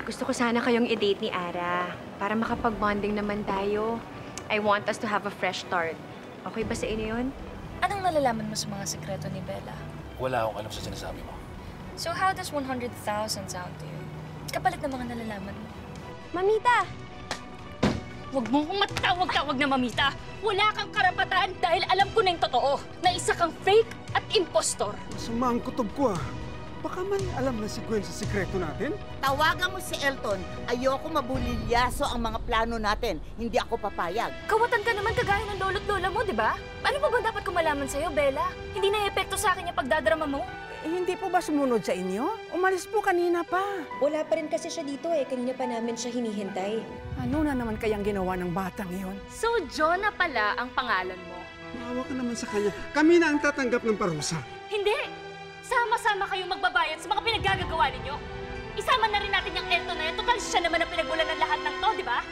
Gusto ko sana kayong i-date ni Ara para makapag-bonding naman tayo. I want us to have a fresh start. Okay ba sa inyo yun? Anong nalalaman mo sa mga sekreto ni Bella? Wala akong alam sa sinasabi mo. So how does 100,000 sound to you? Kapalit ng mga nalalaman mo. Mamita! Huwag mo kong matawag-tawag na mamita. Wala kang karapatan dahil alam ko na yung totoo na isa kang fake at impostor. Masama ang kutob ko Baka man alam na si Gwen sa sikreto natin? Tawagan mo si Elton. Ayoko mabulilyaso ang mga plano natin. Hindi ako papayag. Kawatan ka naman kagaya ng lolo't lola mo, di ba? Ano pa ba dapat ko malaman sa'yo, Bella? Hindi na epekto sa akin yung pagdadrama mo? Hindi po ba sumunod sa inyo? Umalis po kanina pa. Wala pa rin kasi siya dito Kanina pa namin siya hinihintay. Ano na naman kayang ginawa ng batang iyon? So, Jonah pala ang pangalan mo? Maawa ka naman sa kanya. Kami na ang tatanggap ng parusa. Hindi! Sama-sama kayong magbabayad sa mga pinaggagawa ninyo. Isama na rin natin yung Elton na yan. Total, siya naman ang pinagmulan ng lahat ng to, di ba?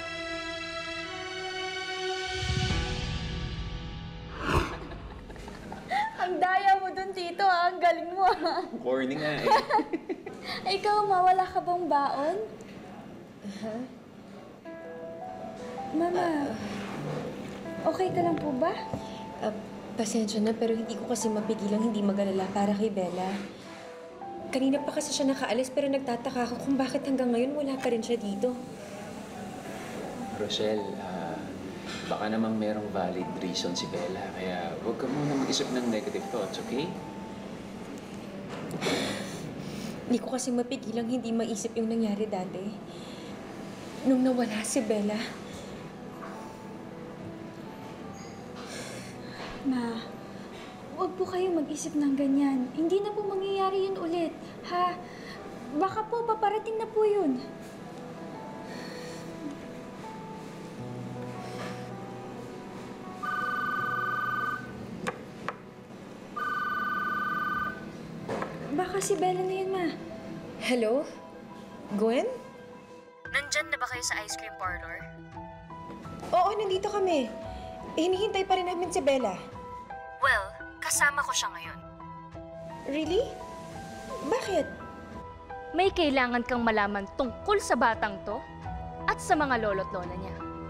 Ang daya mo dun, Tito, Ang galing mo, Corny nga Ikaw, wala ka bang baon? Mama, okay ka lang po ba? Pasensya na, pero hindi ko kasi mapigilang hindi mag-alala para kay Bella. Kanina pa kasi siya nakaalis, pero nagtataka ako kung bakit hanggang ngayon wala pa rin siya dito. Roselle, baka namang merong valid reason si Bella. Kaya huwag ka muna mag-isip ng negative thoughts, okay? Hindi ko kasi mapigilang hindi maisip yung nangyari dati. Nung nawala si Bella. Ma, huwag po kayo mag-isip ng ganyan. Hindi na po mangyayari yun ulit, ha? Baka po, paparating na po yun. Baka si Bella na yun, Ma. Hello? Gwen? Nandyan na ba kayo sa ice cream parlor? Oo, nandito kami. Hinihintay pa rin namin si Bella. Well, kasama ko siya ngayon. Really? Bakit? May kailangan kang malaman tungkol sa batang to at sa mga lolo't lola niya.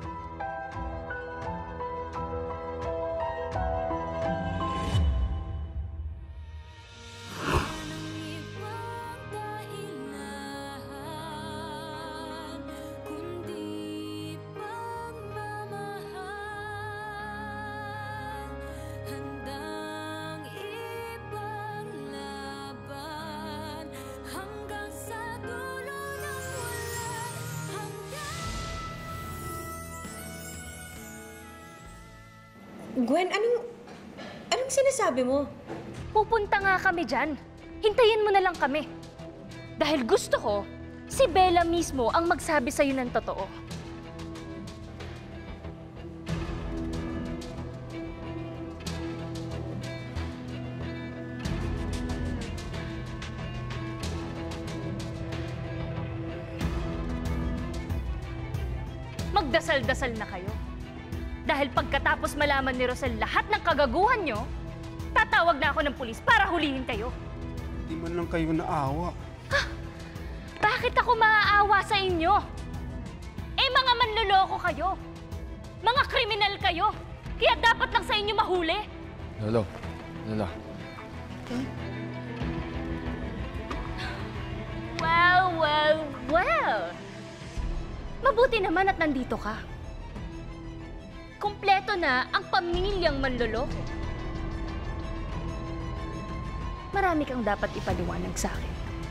Gwen, anong sinasabi mo? Pupunta nga kami dyan. Hintayin mo na lang kami. Dahil gusto ko, si Bella mismo ang magsabi sa'yo ng totoo. Magdasal-dasal na kayo. Dahil pagkatapos malaman ni Roselle lahat ng kagaguhan nyo, tatawag na ako ng pulis para hulihin kayo. Hindi man lang kayo naawa. Ha? Bakit ako maaawa sa inyo? Eh, mga manloloko kayo. Mga kriminal kayo. Kaya dapat lang sa inyo mahuli. Lolo. Well. Mabuti naman at nandito ka. Kompleto na ang pamilyang manloloko. Marami kang dapat ipaliwanag sa akin.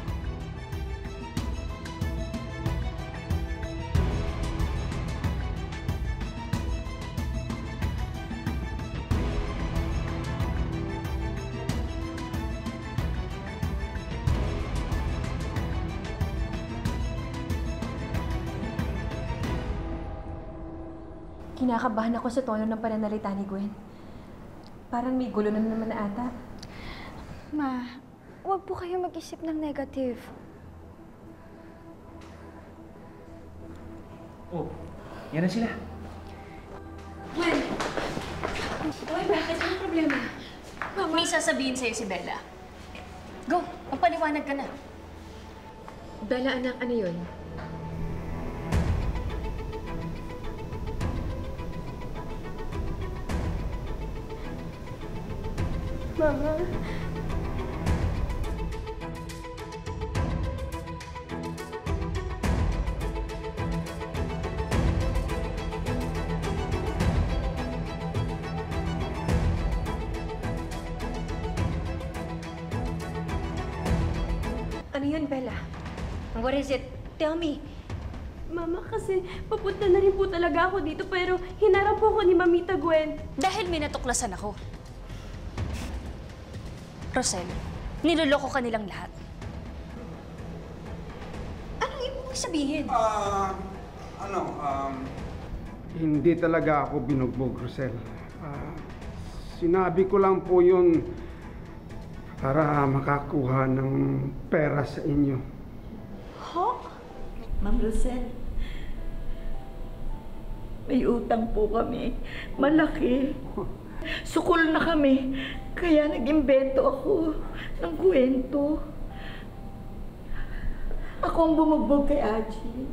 Kinakabahan ako sa tono ng pananalita ni Gwen. Parang may gulo na naman na ata. Ma, huwag po kayo mag-isip ng negative. Oh, yan na sila. Gwen! Uy, bakit? Anong problema? May sasabihin sa'yo si Bella. Go, magpaliwanag ka na. Bella, anak, ano yun? Mama. Ano yun, Bella? What is it? Tell me. Mama, kasi papunta na rin po talaga ako dito pero hinarap po ako ni Mamita Gwen. Dahil may natuklasan ako. Roselle, niloloko ka nilang lahat. Anong ibig sabihin? Hindi talaga ako binugbog, Roselle. Sinabi ko lang po yun para makakuha ng pera sa inyo. Ho? Ma'am Roselle, may utang po kami. Malaki. Sukol na kami. Kaya nag-imbento ako ng kwento. Ako ang bumugbog kay Aji.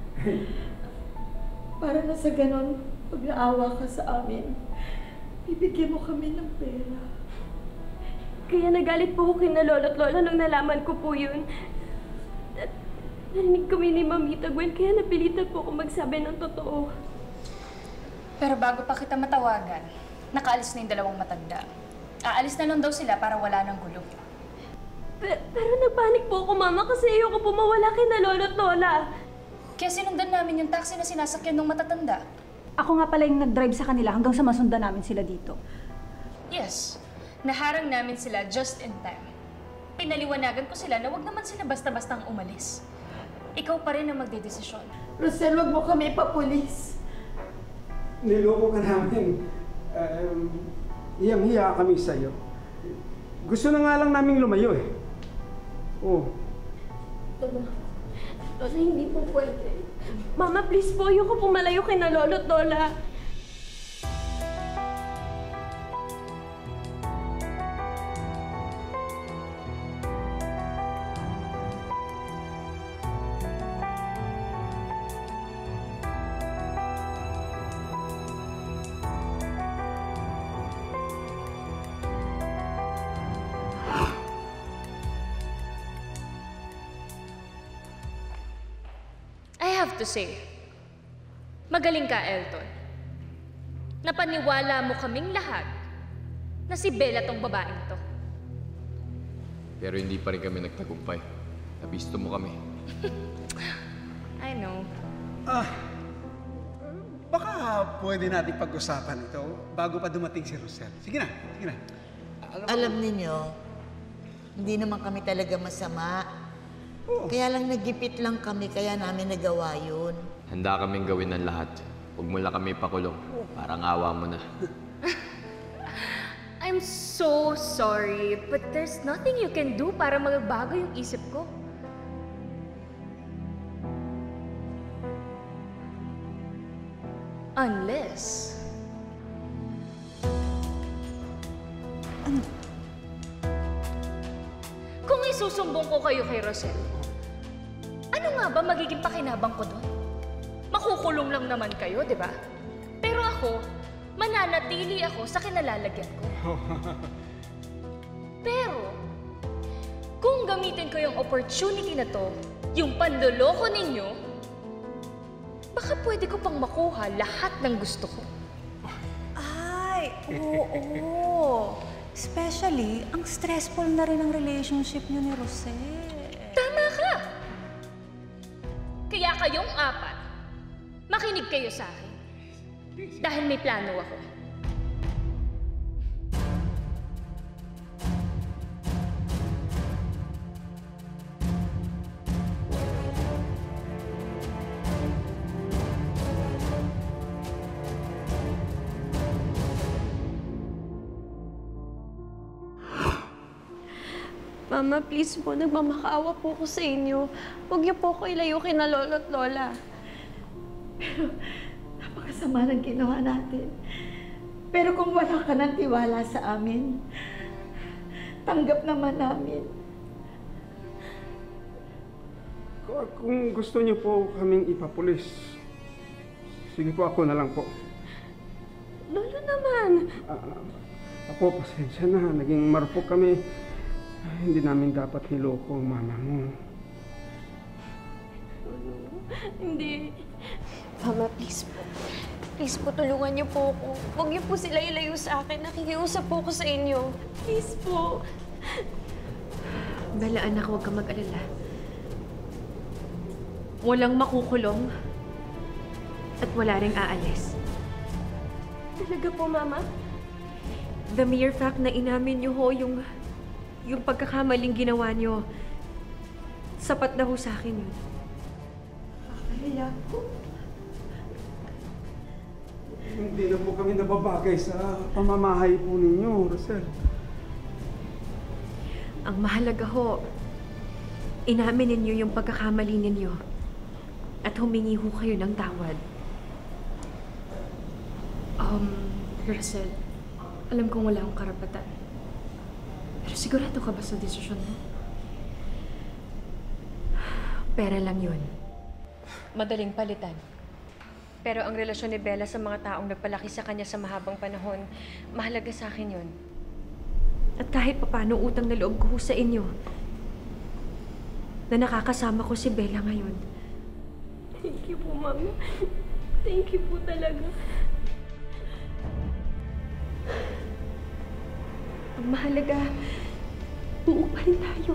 Para na sa ganon, pag naawa ka sa amin, bibigyan mo kami ng pera. Kaya nagalit po ako kina Lola at Lola nung nalaman ko po yun. At narinig kami ni Mamita Gwen, kaya napilitan po ako magsabi ng totoo. Pero bago pa kita matawagan, nakaalis na yung dalawang matanda. Aalis na lang daw sila para wala ng gulo. Pero nagpanik po ako, Mama, kasi ayoko po mawala kina Lola at Lola. Kaya sinundan namin yung taxi na sinasakyan ng matatanda. Ako nga pala yung nag-drive sa kanila hanggang sa masundan namin sila dito. Yes, naharang namin sila just in time. Pinaliwanagan ko sila na wag naman sila basta-bastang umalis. Ikaw pa rin ang magdedesisyon. Roselle, wag mo kami ipapulis. Niloko ka namin. Iyang-hiya kami sa'yo. Gusto na nga lang naming lumayo eh. Oh. Lola, hindi po pwede. Mama, please po, ayoko po malayo kina Lola at Lola. I have to say, magaling ka, Elton. Napaniwala mo kaming lahat na si Bella tong babaeng to. Pero hindi pa rin kami nagtagumpay. Nabisto mo kami. I know. Baka pwede natin pag-usapan ito bago pa dumating si Roselle. Sige na, sige na. Alam ninyo, hindi naman kami talaga masama. Kaya lang nagipit lang kami, kaya namin nagawa yun. Handa kaming gawin ng lahat. Huwag mo lang kami pakulong. Parang awa mo na. I'm so sorry, but there's nothing you can do para magbago yung isip ko. Unless... Kung isusumbong ko kayo kay Roselle, ano nga ba magiging pakinabang ko doon? Makukulong lang naman kayo, di ba? Pero ako, mananatili ako sa kinalalagyan ko. Pero, kung gamitin ko yung opportunity na to, yung panloloko ninyo, baka pwede ko pang makuha lahat ng gusto ko. Ay, oo. Especially, ang stressful na rin ang relationship niyo ni Roselle. Tama ka! Kaya kayong apat, makinig kayo sa akin. Dahil may plano ako. Mama, please po, nagmamakaawa po ko sa inyo. Huwag niyo po ko ilayo kina Lola at Lola. Pero napakasama ng ginawa natin. Pero kung wala ka ng tiwala sa amin, tanggap naman namin. Kung gusto niyo po kaming ipapulis, sige po, ako na lang po. Lola naman. Apo, pasensya na. Naging marupok kami. Ay, hindi namin dapat niloko ang mama mo. Hindi. Mama, please po. Please po, tulungan niyo po ako. Huwag niyo po sila ilayo sa akin. Nakikiusap po ako sa inyo. Please po. Bella, anak, huwag ka mag-alala. Walang makukulong at wala ring aalis. Talaga po, Mama? The mere fact na inamin niyo ho yung pagkakamaling ginawa niyo, sapat na ho sa akin yun. Kaya po. Hindi na po kami nababagay sa pamamahay po ninyo, Roselle. Ang mahalaga ho, inamin ninyo yung pagkakamali ninyo at humingi ho kayo ng tawad. Roselle, alam kong wala akong karapatan. Pero sigurado ka ba sa desisyon mo? Pera lang yun. Madaling palitan. Pero ang relasyon ni Bella sa mga taong nagpalaki sa kanya sa mahabang panahon, mahalaga sa akin yun. At kahit papaano utang na loob ko sa inyo, na nakakasama ko si Bella ngayon. Thank you po, Mama. Thank you po talaga. Ang mahalaga, buo pa rin tayo.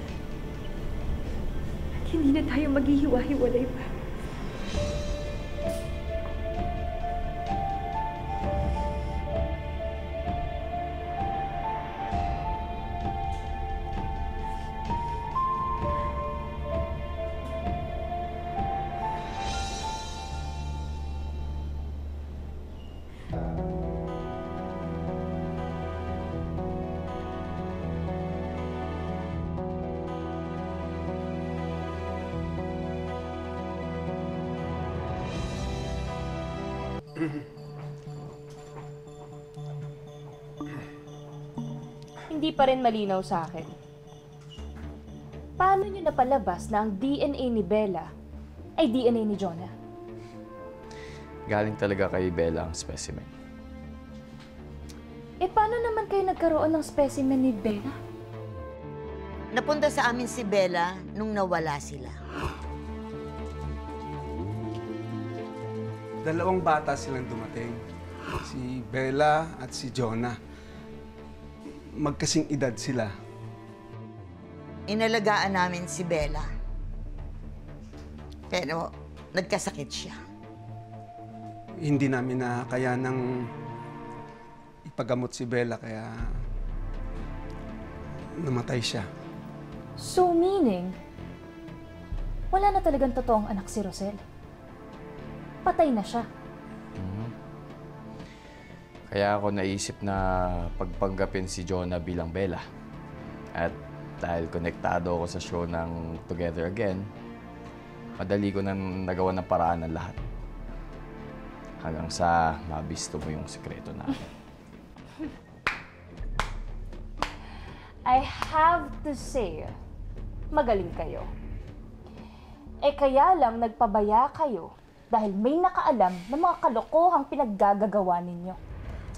At hindi na tayo maghihiwa-hiwalay pa. Hindi pa rin malinaw sa akin. Paano niyo napalabas na ang DNA ni Bella ay DNA ni Jonah? Galing talaga kay Bella ang specimen. Paano naman kayo nagkaroon ng specimen ni Bella? Napunta sa amin si Bella nung nawala sila. Dalawang bata silang dumating. Si Bella at si Jonah. Magkasing edad sila. Inalagaan namin si Bella. Pero nagkasakit siya. Hindi namin na kaya nang ipagamot si Bella kaya namatay siya. So meaning, wala na talagang totoong anak si Roselle. Patay na siya. Kaya ako naisip na pagpanggapin si Jonah bilang Bella. At dahil konektado ako sa show ng Together Again, madali ko nang nagawa ng paraan ng lahat. Hanggang sa mabisto mo yung sekreto namin. I have to say, magaling kayo. Kaya lang nagpabaya kayo dahil may nakaalam ng mga kalokohang pinaggagawa ninyo.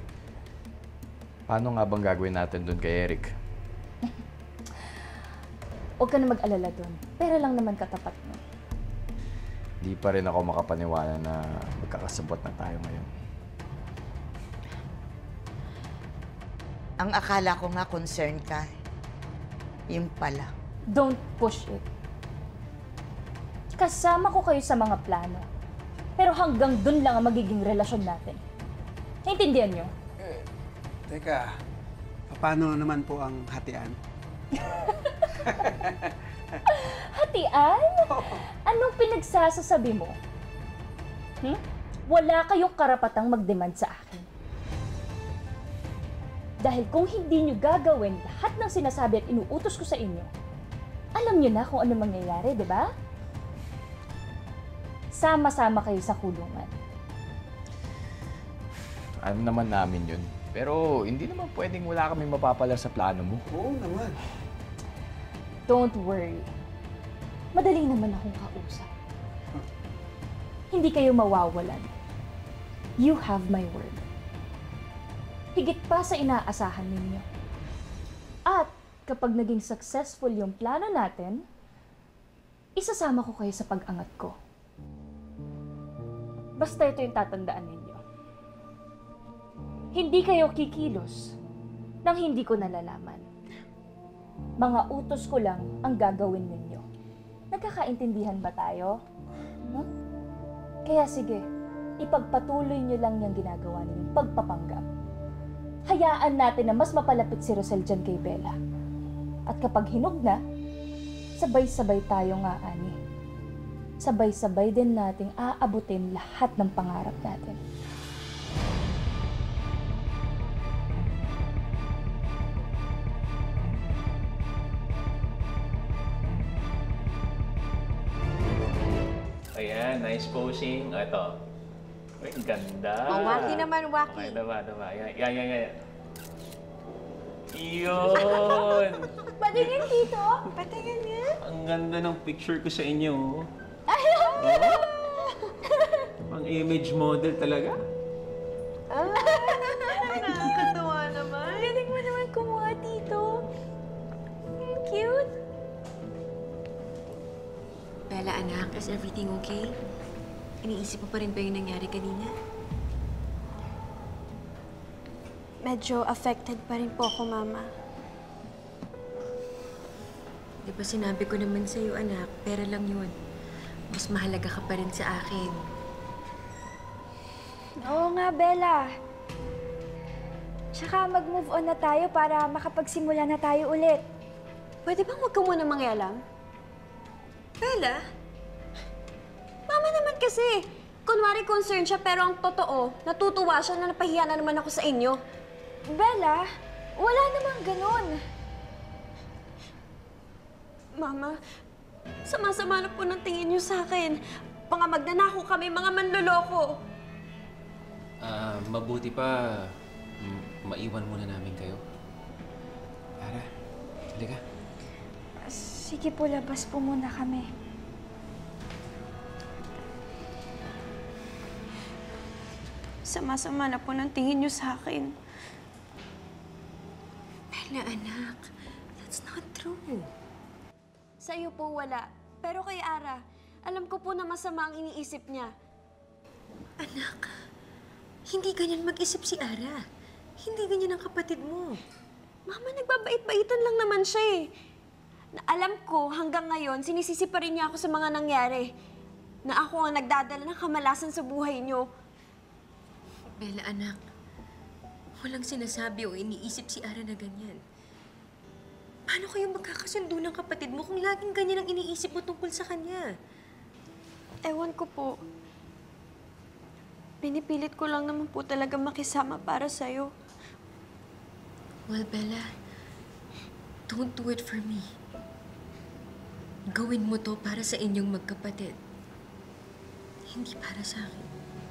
Paano nga bang gagawin natin doon kay Eric? Huwag ka na mag-alala doon. Pera lang naman katapat mo. Di pa rin ako makapaniwala na magkakasabot na tayo ngayon. Ang akala ko nga concerned ka. Yung pala. Don't push it. Kasama ko kayo sa mga plano. Pero hanggang doon lang ang magiging relasyon natin. Naintindihan nyo? Teka, paano naman po ang hatian? Hatian? Anong pinagsasasabi mo? Wala kayong karapatang mag-demand sa akin. Dahil kung hindi nyo gagawin lahat ng sinasabi at inuutos ko sa inyo, alam nyo na kung ano mangyayari, di ba? Sama-sama kayo sa kulungan. Alam naman namin yun. Pero hindi naman pwedeng wala kami mapapala sa plano mo. Oo naman. Don't worry. Madali naman akong kausap. Hindi kayo mawawalan. You have my word. higit pa sa inaasahan ninyo. At kapag naging successful yung plano natin, isasama ko kayo sa pag-angat ko. Basta ito yung tatandaan ninyo. Hindi kayo kikilos nang hindi ko nalalaman. Mga utos ko lang ang gagawin ninyo. Nagkakaintindihan ba tayo? Huh? Kaya sige, ipagpatuloy nyo lang yung ginagawa ninyong pagpapanggap. Hayaan natin na mas mapalapit si Roselle dyan kay Bella. At kapag hinog na, sabay-sabay tayong aani. Sabay-sabay din nating aabutin lahat ng pangarap natin. Ayan, nice posing. Ito. Uy, ang ganda. Waki naman, waki. Okay, daba. Yan. Iyon! Patingin dito. Patingin niya. Ang ganda ng picture ko sa inyo. Pang image model talaga. Nakakatawa naman. Galing mo naman kumuha dito. Cute. Bella, anak, is everything okay? Iniisip mo pa rin ba yung nangyari kanina? Medyo affected pa rin po ako, Mama. Di ba sinabi ko naman sa'yo, anak, pera lang yun. Mas mahalaga ka pa rin sa akin. Oo nga, Bella. Tsaka mag-move on na tayo para makapagsimula na tayo ulit. Pwede bang huwag ka muna mangialam? Bella? Mama naman kasi. Kunwari concerned siya pero ang totoo, natutuwa siya na napahiya na naman ako sa inyo. Bella, wala namang ganun. Mama, sama-sama na po ng tingin niyo sa akin. Mga magnanako kami, mga manloloko. Mabuti pa, maiwan muna namin kayo. Ara, halika. Sige po, labas po muna kami. Sama-sama na po ng tingin niyo sa akin. Bella, anak, that's not true. Sa iyo po wala. Pero kay Ara, alam ko po na masama ang iniisip niya. Anak, hindi ganyan mag-isip si Ara. Hindi ganyan ang kapatid mo. Mama, nagbabait-baitan lang naman siya eh. Alam ko, hanggang ngayon, sinisisi pa rin niya ako sa mga nangyari. Na ako ang nagdadala ng kamalasan sa buhay niyo. Bella, anak, walang sinasabi o iniisip si Ara na ganyan. Paano kayo magkakasundo ng kapatid mo kung laging ganyan ang iniisip mo tungkol sa kanya? Ewan ko po. Pinipilit ko lang naman po talaga makisama para sa'yo. Well, Bella, don't do it for me. Gawin mo to para sa inyong magkapatid. Hindi para sa akin.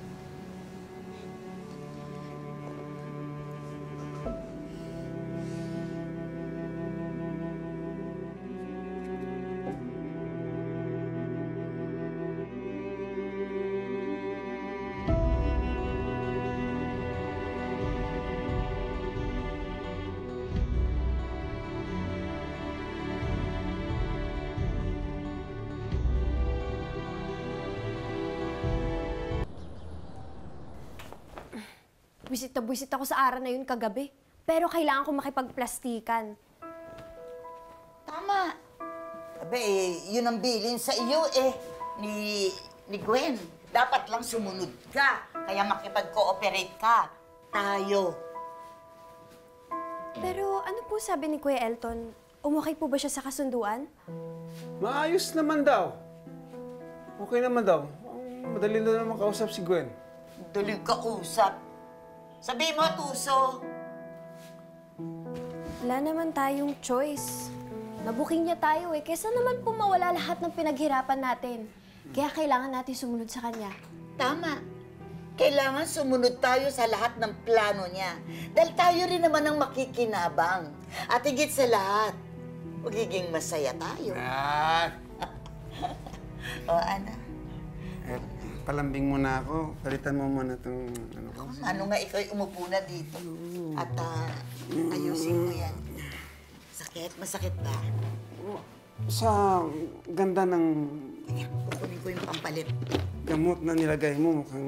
Buisit ako sa Ara na yun kagabi. Pero kailangan ko makipagplastikan. Tama. Abe, yun ang bilin sa iyo ni Gwen. Dapat lang sumunod ka. Kaya makipag-cooperate ka. Tayo. Pero ano po sabi ni Kuya Elton? Umukay po ba siya sa kasunduan? Maayos naman daw. Okay naman daw. Madali na naman kausap si Gwen. Daling kausap. Sabi mo, Tuso. Wala naman tayong choice. Nabuking niya tayo eh. Kesa naman po mawala lahat ng pinaghirapan natin. Kaya kailangan natin sumunod sa kanya. Tama. Kailangan sumunod tayo sa lahat ng plano niya. Dahil tayo rin naman ang makikinabang. At higit sa lahat, magiging masaya tayo. Ah! O, Ana? Magpapalambing muna ako. Palitan mo muna itong ano ko. Ano nga ikaw umupo na dito? At ayusin mo yan. Sakit? Masakit ba? Sa ganda ng Kukunin ko yung pampalit. gamot na nilagay mo, mukhang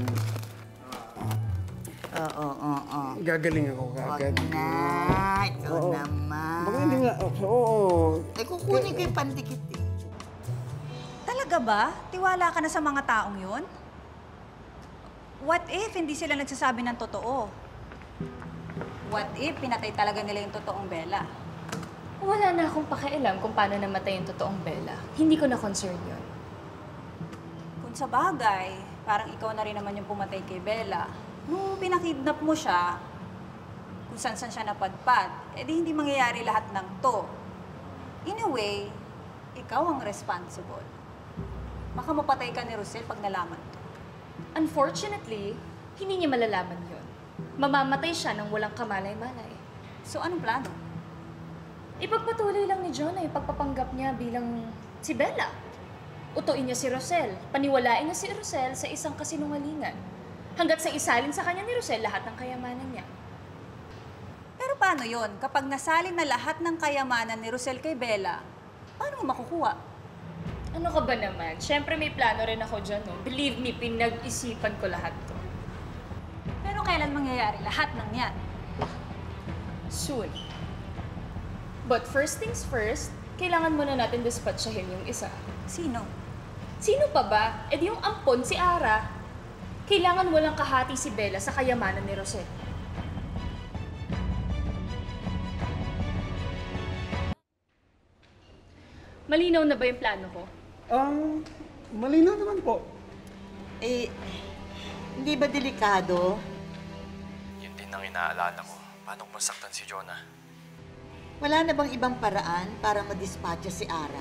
Oo. gagaling ako Huwag kagad. na. Ikaw Oo. naman. Baka hindi nga, oo. Ay, kukunin ko yung pandikit eh. Talaga ba? Tiwala ka na sa mga taong yun? What if hindi sila nagsasabi ng totoo? What if pinatay talaga nila yung totoong Bella? Wala na akong pakialam kung paano namatay yung totoong Bella. Hindi ko na concern yun. Kung sa bagay, parang ikaw na rin naman yung pumatay kay Bella. Nung pinakidnap mo siya, kung saan-saan siya napadpad, edi hindi mangyayari lahat ng to. In a way, ikaw ang responsible. Baka mapatay ka ni Roselle pag nalaman to. Unfortunately, hindi niya malalaman yun. Mamamatay siya nang walang kamalay-malay. So anong plano? Ipagpatuloy lang ni Jonah yung pagpapanggap niya bilang si Bella. Utuin niya si Roselle. Paniwalain niya si Roselle sa isang kasinungalingan. Hanggat sa isalin sa kanya ni Roselle lahat ng kayamanan niya. Pero paano yon? Kapag nasalin na lahat ng kayamanan ni Roselle kay Bella, paano mo makukuha? Ano ka ba naman? Siyempre may plano rin ako dyan, no? Believe me, pinag-isipan ko lahat to. Pero kailan mangyayari lahat ng yan? Soon. But first things first, kailangan muna natin dispatchahin yung isa. Sino? Sino pa ba? Eh di yung ampon, si Ara. Kailangan walang kahati si Bella sa kayamanan ni Roselle. Malinaw na ba yung plano ko? Malinaw naman po. Eh, hindi ba delikado? Yun din ang inaalala ko. Paano kung masaktan si Jonah? Wala na bang ibang paraan para madispatcha si Ara?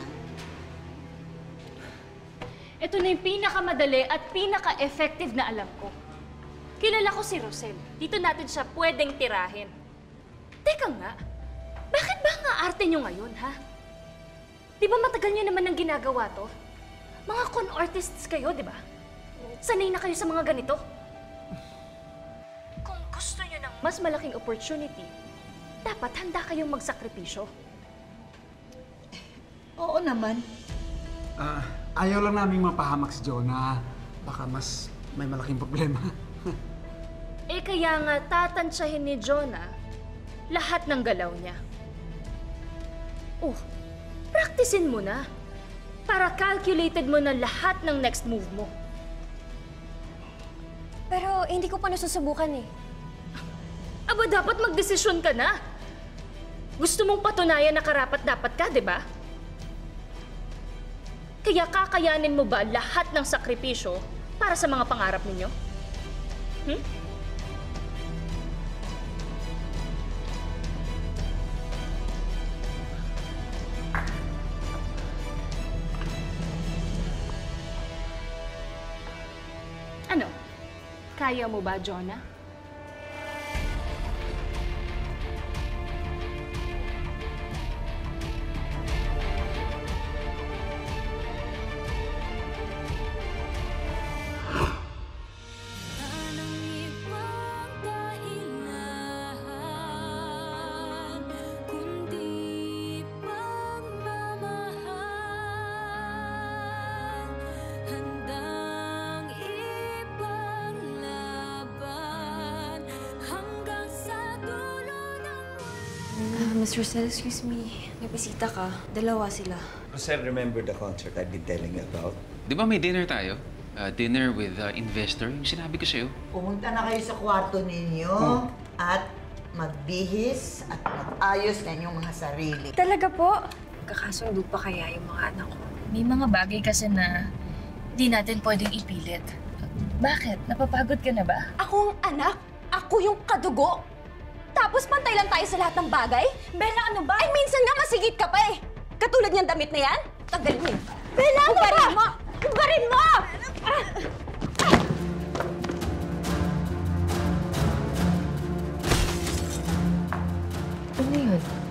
Ito na yung pinakamadali at pinaka-effective na alam ko. Kilala ko si Roselle. Dito natin siya pwedeng tirahin. Teka nga, bakit ba nga arte niyo ngayon, ha? Di ba matagal niyo naman ang ginagawa to? Mga con artists kayo, di ba? Sanay na kayo sa mga ganito. Kung gusto niyo ng mas malaking opportunity, dapat handa kayong magsakripisyo. Oo naman. Ayaw lang naming mapahamak si Jonah. Baka mas may malaking problema. Eh kaya nga tatansyahin ni Jonah lahat ng galaw niya. Oh, practicein mo na. Para calculated mo na lahat ng next move mo. Pero hindi ko pa nasusubukan eh. Aba, dapat magdesisyon ka na. Gusto mong patunayan na karapat-dapat ka, di ba? Kaya kakayanin mo ba lahat ng sakripisyo para sa mga pangarap ninyo? Ano? Kaya mo ba, Jonah? Miss Roselle, excuse me. May bisita ka. Dalawa sila. Roselle, remember the concert I've been telling you about? Di ba may dinner tayo? Dinner with investor? Yung sinabi ko sa'yo. Pumunta na kayo sa kwarto ninyo at magbihis at mag-ayos na inyong mga sarili. Talaga po? Kakasundo pa kaya yung mga anak ko? May mga bagay kasi na di natin pwedeng ipilit. Bakit? Napapagod ka na ba? Ako ang anak? Ako yung kadugo? Tapos pantay lang tayo sa lahat ng bagay? Bella, ano ba? Ay, minsan nga masigit ka pa eh. Katulad niyang damit na yan? Tanggalin mo yun. Bella, ano ba? Mo! Hubarin mo! Ano yun?